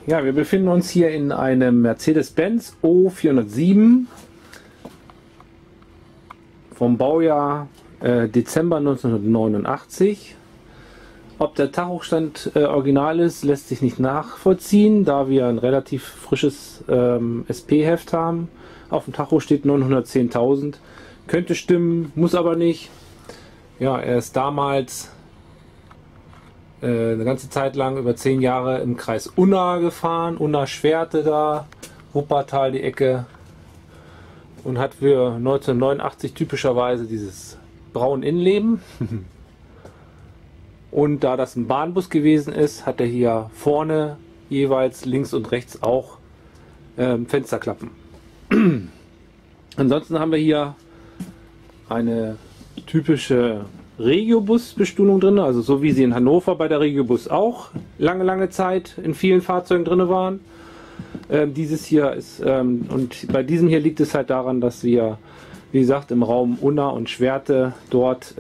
Ja, wir befinden uns hier in einem Mercedes-Benz O407 vom Baujahr Dezember 1989. Ob der Tachostand original ist, lässt sich nicht nachvollziehen, da wir ein relativ frisches SP-Heft haben. Auf dem Tacho steht 910.000. Könnte stimmen, muss aber nicht. Ja, er ist damals eine ganze Zeit lang, über 10 Jahre, im Kreis Unna gefahren. Unna Schwerte da, Wuppertal die Ecke. Und hat für 1989 typischerweise dieses braun Innenleben. Und da das ein Bahnbus gewesen ist, hat er hier vorne jeweils links und rechts auch Fensterklappen. Ansonsten haben wir hier eine typische Regiobus-Bestuhlung drin, also so wie sie in Hannover bei der Regiobus auch lange Zeit in vielen Fahrzeugen drin waren. Dieses hier ist, und bei diesem hier liegt es halt daran, dass wir, wie gesagt, im Raum Unna und Schwerte dort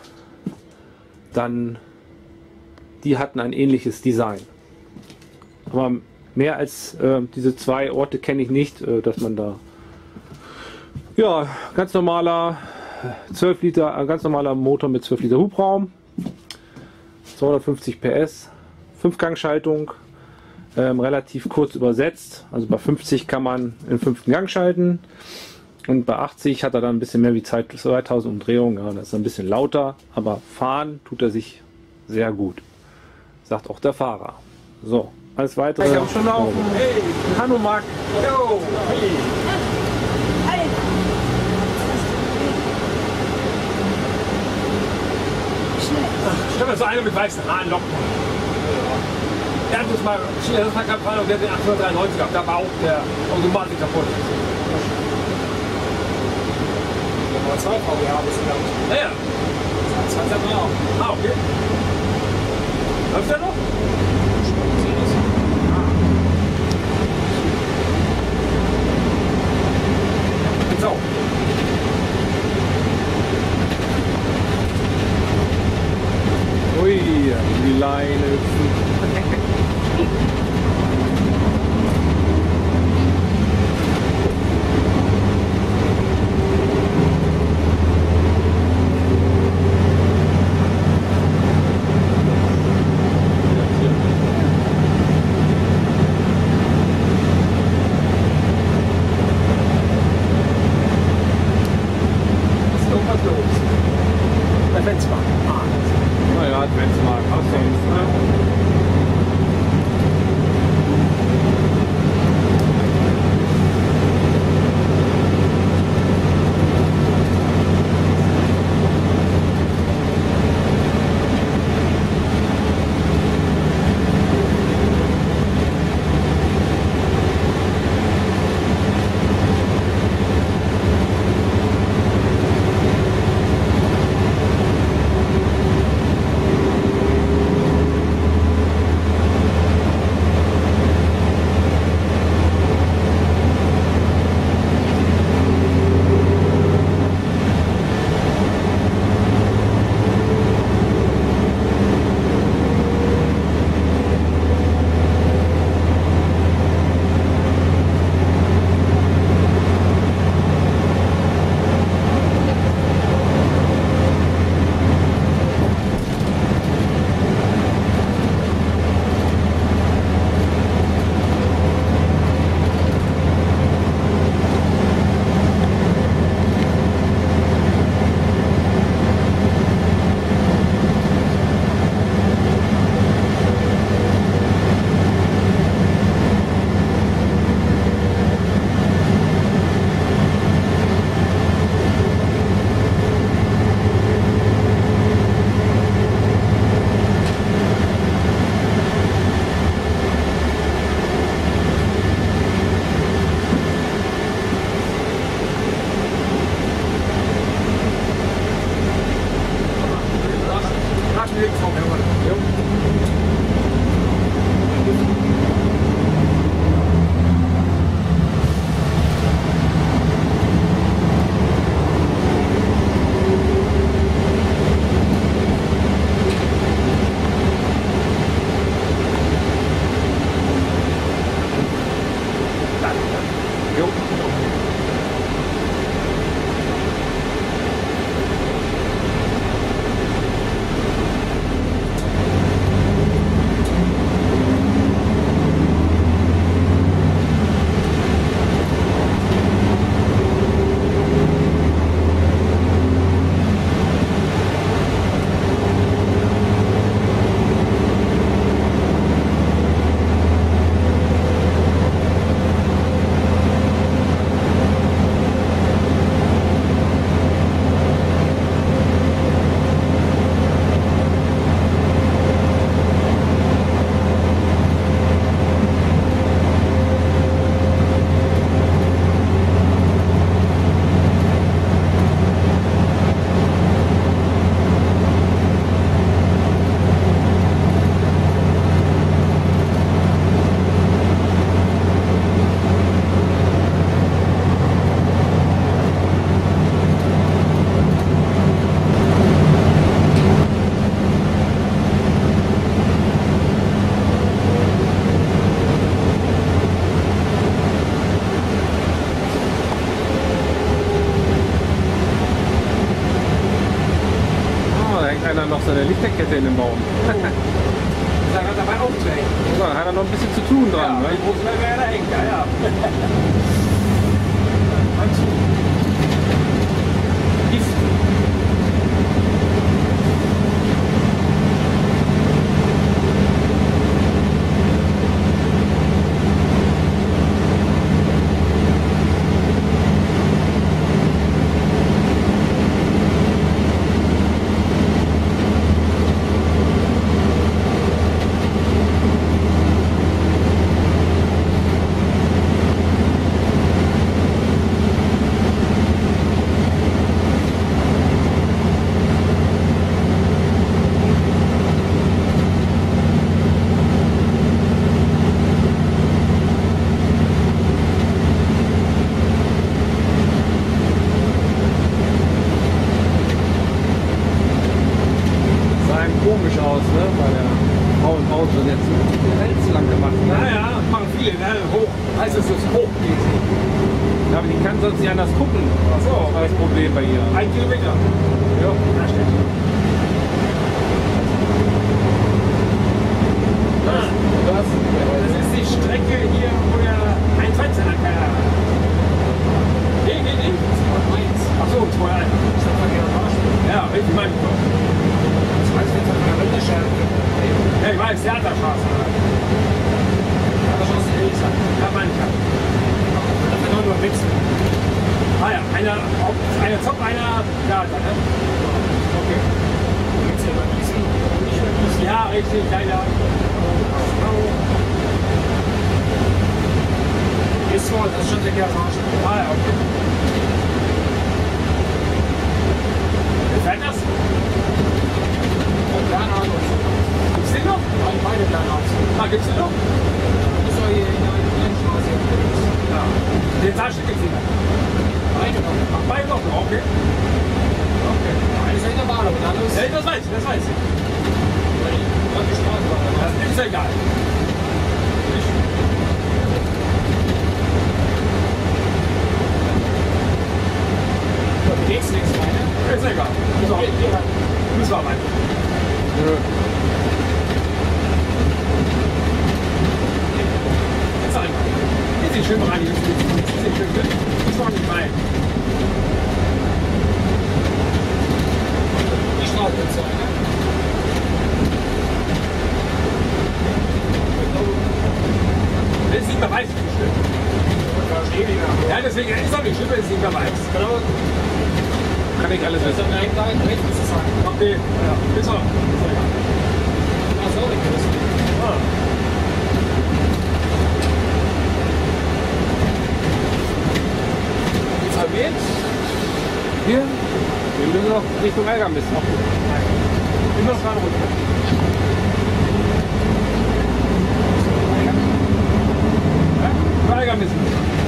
dann, die hatten ein ähnliches Design. Aber mehr als diese zwei Orte kenne ich nicht, dass man da, ja, ganz normaler 12 Liter, ein ganz normaler Motor mit 12 Liter Hubraum, 250 PS, 5-Gang-Schaltung, relativ kurz übersetzt, also bei 50 kann man in 5. Gang schalten und bei 80 hat er dann ein bisschen mehr wie 2000 Umdrehungen, ja, das ist ein bisschen lauter, aber fahren tut er sich sehr gut, sagt auch der Fahrer. So, alles weitere. Ich habe schon laufen. Hey, hallo Marc. Yo. Hey. Ich habe so eine mit weißen Haaren locken. Er hat uns mal gefahren und der hat den 893 gehabt. Da war auch der Automatik kaputt. Da war 2 VWH bis gehabt. Naja. 20 Mal auch. Ah, okay. Läuft der noch? So. Ui, die Leine. Ist irgendwas los? Adventsmarkt. Naja, Adventsmarkt, was sonst, ne? hängt einer noch seine Lichterkette in den Baum. Da kann dabei aufträgen. So, da hat er noch ein bisschen zu tun dran. Ja, Ne? die muss man ja da hängen, ja. Gift. Komisch aus, ne? Bei der grauen Auto jetzt zu lang gemacht. Ne? Naja, machen viele, ne? Hoch. Heißt es, ist hoch geht. Ja, aber die kann sonst nicht anders gucken. Ach so, Das war das Problem bei ihr. 1 Kilometer. Ja. Da steht. Das ist die Strecke hier, wo der ein Fensterlacker. Nee. Ach so, 2-1. Ja, richtig, mein Gott. Ja, ich weiß, Theaterstraße. Ja, meine ich. Nur Witz. Ah ja, einer Zock, einer Theater, ne? Okay. Ja, richtig, leider. Ist so, das ist schon der Garage. Ah ja, okay. Gefällt das? Gibt's den noch? Nein, beide Planautos. Ah, gibt's den noch? Das soll hier in der Straße unterwegs. Ja. Den Tasche gibt's den noch? Beide noch. Ach, beide noch? Okay. Okay. Eines ist in der Bahn, und der andere ist Ja, das weiß ich, das weiß ich. auf die Straße. Das ist ja egal. Wie geht's nächstes Mal, ne? Ist ja egal. Müssen wir rein. Jetzt einmal. Jetzt den schön rein. Jetzt den schön mit. Das war nicht rein. Die Straße wird sein, ne? Das ist nicht mehr weiß, wie schlimm. Ja, deswegen ist doch nicht schlimm, wenn es nicht mehr weiß. Genau. Kann ich alles Das ist wissen. dann ein Tag rechts zu sagen. Okay, ja. Ist doch. Ach so, ich weiß nicht. Ah. Jetzt haben wir jetzt. Hier. Wir müssen noch Richtung Ärgermiss. Immer dran runter. Weigern müssen.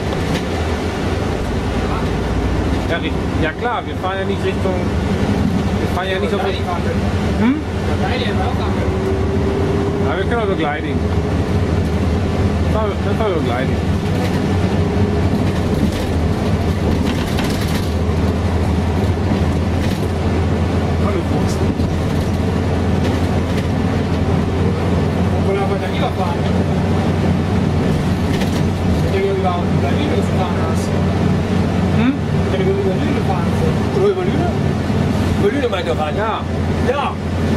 Ja, ja klar, wir fahren ja nicht Richtung. Wir fahren ja nicht auf Richtung. Hm? Ja, wir können auch begleiten. Dann fahren wir begleiten. Hallo Fuchs. Oder aber dann lieber fahren. Wenn du über Berlin gefahren hast. Hm? Wenn du über Lüne gefahren bist. Oder über Lüne? Über Lüne meint ihr rein? Ja, Ja.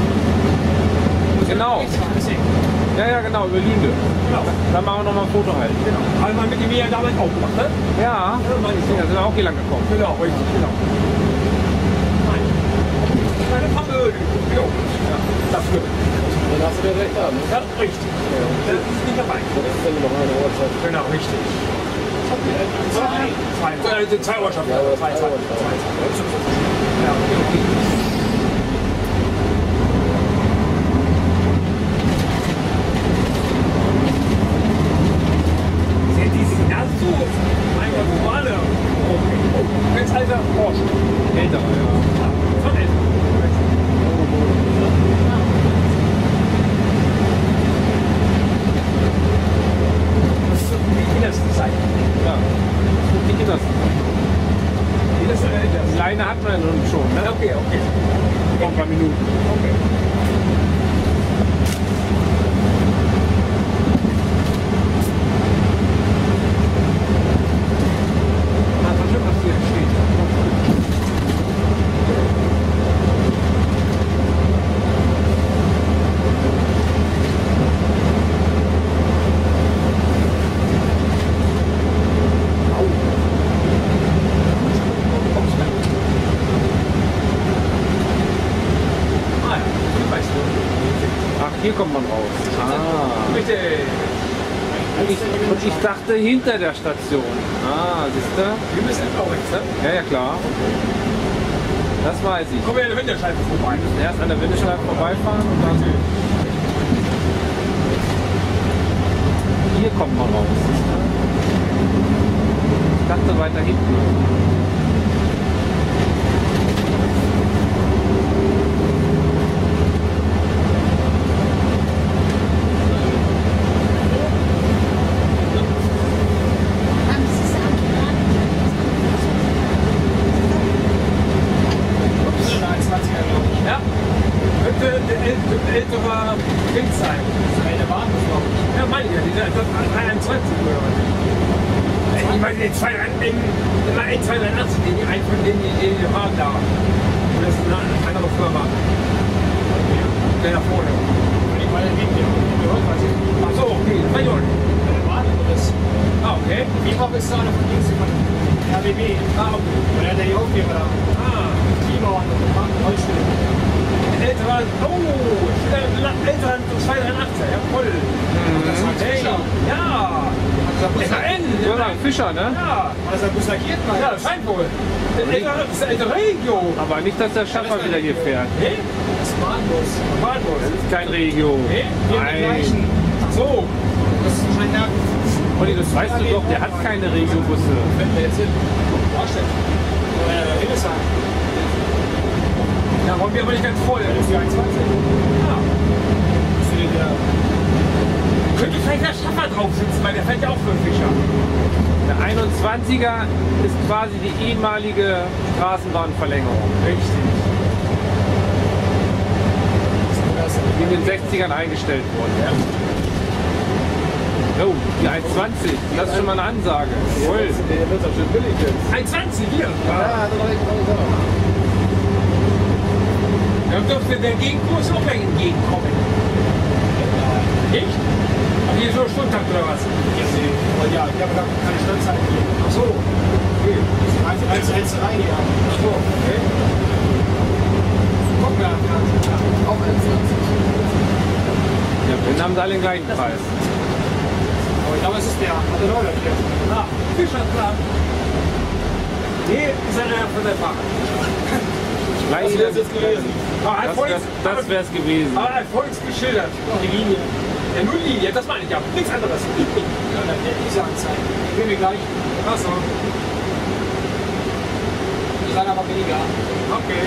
genau. Ja, genau, über Lüne. Genau. Dann machen wir noch mal ein Foto halten. Genau. Haben wir mit dem ja damals auch gemacht, ne? Ja, meine ich so. da sind wir auch hier lang gekommen. Genau, richtig, genau. Nein. Eine Famöde. Jo. Ja. Das stimmt. Dann hast du den recht an. Ja, richtig. Das ist nicht dabei. Das ist dann noch eine Uhrzeit. Genau, richtig. Zwei Ortschaften. Ja, aber Zwei. zwei. Ja, okay. Sind die Signal zu? Mein Gott, normale. Ganz alter Porsche. Älterer, ja. Ja, von älter. Das ist die innerste Seite. Ja. Das wird nicht anders. Die innerste Die Leine hat man ja nun schon. Ne? Okay. Okay. Das ist schön, was hier steht. Ach, hier kommt man raus. Ah. Bitte. Und ich dachte hinter der Station. Ah, siehst du? Wir müssen auch rechts, ne? Ja, ja, klar. Das weiß ich. Kommen wir an der Winterschleife vorbei. Erst an der Windeschleife vorbeifahren und dann. Hier kommt man raus. Ich dachte weiter hinten. Ja? Könnte der ältere Kind sein. Ja, meine ich ja, dieser 23 oder was. Ich meine, den 283, den die einen von denen, die haben da. Und das ist eine andere Firma. Der da vorne. Ach so, okay, das war Jörg. Ah, okay. ist einer von Diensten von RBB. Ah, okay. Und er hat die Aufgeber da. Ah, Klima und Holzstück. älterer, älterer 283, ja voll. Das war Hey, Fischer. ja. SAN. Roland Fischer, ne? Ja. Also er muss lackiert mal. Ja, das scheint wohl. Das ist der ältere Regio. Aber nicht, dass der Schaffer wieder hier fährt. Hä? Das ist Bahnbus. Bahnbus. Das ist kein Regio. Hä? Wir haben die gleichen. Ach so. Das ist wahrscheinlich der. Olli, das weißt du doch, der hat keine Regio-Busse. Wenn wir jetzt hin. Darstellen. Oder Hildesheim. Ja, wollen wir aber nicht ganz voll. Das ist die 21. Ja. Das ist der. Könnte vielleicht der Schaffer drauf sitzen, weil der fährt ja auch für den Fischer. Der 21er ist quasi die ehemalige Straßenbahnverlängerung, Richtig. die in den 60ern eingestellt wurde. Oh, die 120, das ist schon mal eine Ansage. Jawohl. Der wird doch schön billig jetzt. 1,20 hier. Ja, hat er recht, Dann dürfte der Gegenkurs auch gleich entgegenkommen. Nicht? Ach, hier so Stundtakt oder was? Ja, ich habe gar keine Standzeit hier. Ach so. Okay. Als Hetzerei hier. Ach so, okay. Gucken wir an. Auch 1,20. Ja, dann haben sie alle den gleichen Preis. Aber ich glaube, es ist der Neuland hier. Ah, Fischer, klar. Nee, ist einer von der Fahrer. Das wäre jetzt gewesen. Aber Das wäre es gewesen. Aber er hat volks geschildert. Die Linie. Ja, nur Linie, das meine ich ja. Nichts anderes. Ja, dann hätte ich Anzeigen. Ich will mir gleich. Ach so. Ich sage aber weniger. Okay.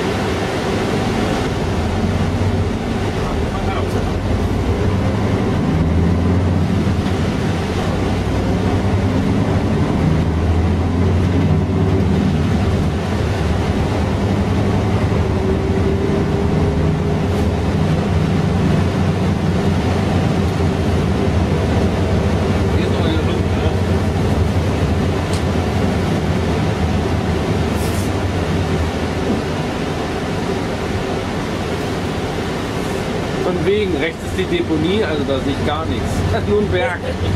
Von wegen, rechts ist die Deponie, also da sehe ich gar nichts. Nur ein Berg.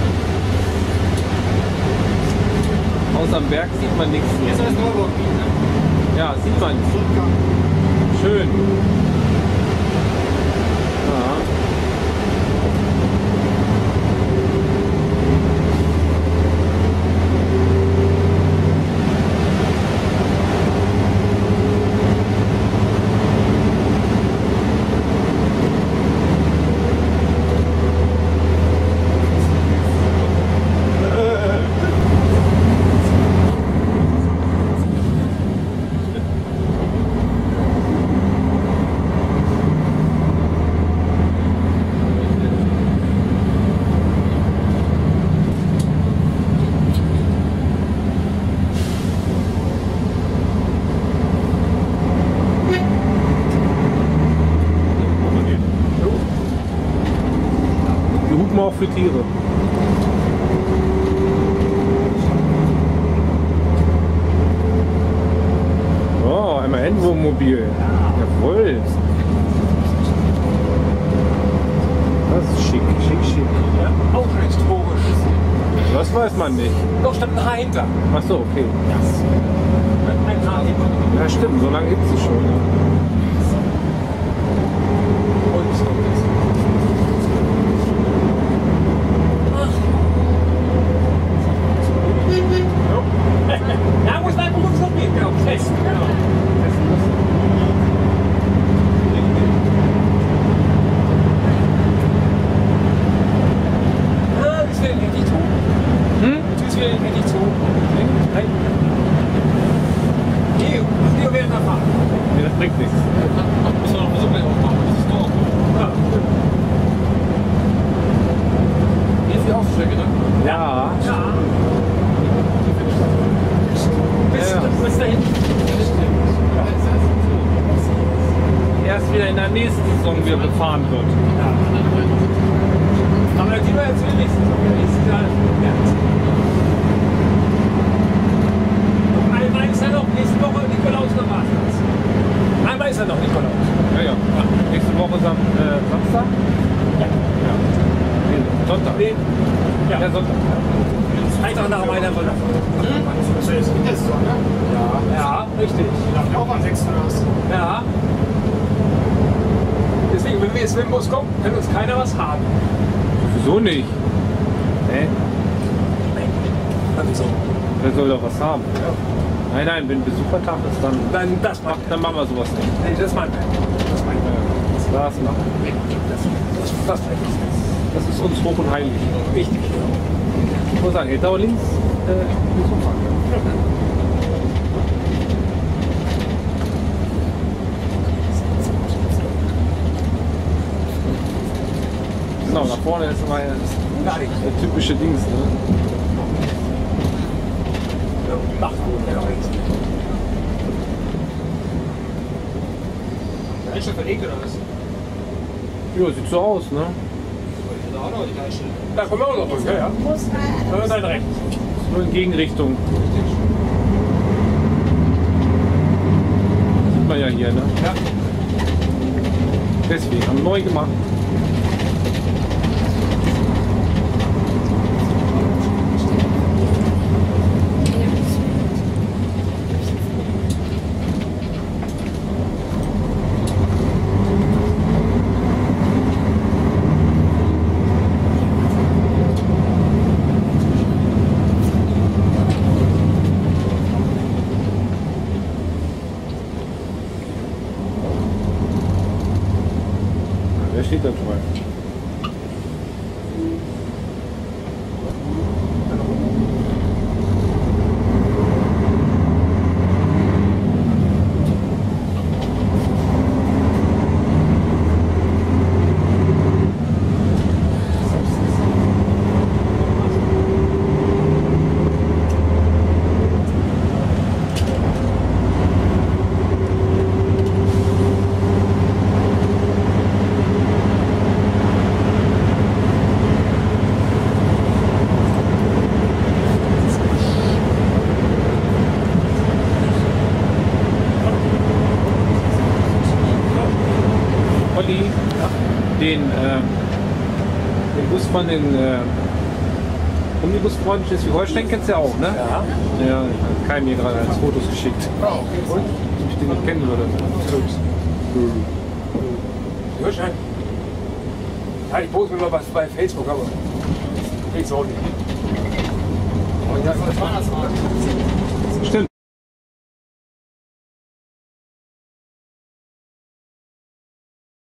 Außer am Berg sieht man nichts. Hier ist das Neuburg. Ja, sieht man. Schön. Ja. man auch für Tiere. Oh, einmal Enwohnmobil. Jawohl. Das ist schick, schick, schick. Ja, auch schon historisch. Das weiß man nicht. Doch, stand ein Haar hinter. Ach so, okay. Ein Haar hinter. Ja, stimmt, so lange gibt es schon. Ja. Ja, muss mein Beruf schon gehen, genau. Fest, genau. Das will ich nicht tun. Das will ich nicht tun. Nein. Hier werden wir fahren. Nee, das bringt nichts. Müssen wir noch versuchen, aufmachen. Das ist doch. Ja. Hier ist die Aufstrecke, ne? Ja. Ja. Bis dahin. Erst wieder in der nächsten Saison wieder befahren wird. Ja. Aber die war jetzt für nächstes Jahr. Und einmal ist ja noch nächste Woche Nikolaus noch Marktplatz. Einmal ist ja noch Nikolaus. Ja, ja. Nächste Woche Samstag? Ja. Ja. Nee, Sonntag. Nee. Ja. Ja, Sonntag. Freitag nach meiner Woche. Das ist Wintersaison, ne? Ja, richtig. Die laufen ja auch am 6. oder was? Ja. Deswegen, wenn wir jetzt mit dem Bus kommen, kann uns keiner was haben. Wieso nicht? Hä? Also, Wer soll doch was haben? Nein, nein, wenn Besuchertag ist, dann das machen machen wir sowas nicht. wir. Nee, das meinen wir. Das meinen wir. Das machen wir. Das ist uns hoch und heilig. Wichtig. Ich muss sagen, da links Besucher. Genau, nach vorne ist mal Gar nicht. der typische Dings. Ne? Macht gut, ja. Der Einstand verlegt oder was? Ja, sieht so aus, ne? Da auch noch die Einstellung. Da kommen wir auch noch durch, ja, ja. Dann rechts. Nur in Gegenrichtung. Sieht man ja hier, ne? Ja. Deswegen, haben neu gemacht. Wer steht da dabei? Olli, den Bus von den Omnibusfreunden Schleswig-Holstein kennst du ja auch, ne? Ja. Ja, Kai mir gerade als Fotos geschickt. Oh, okay. Ob ich den nicht kennen würde. Führerschein? Ja, ich poste mir mal was bei Facebook, aber krieg's auch nicht. Und das war das mal.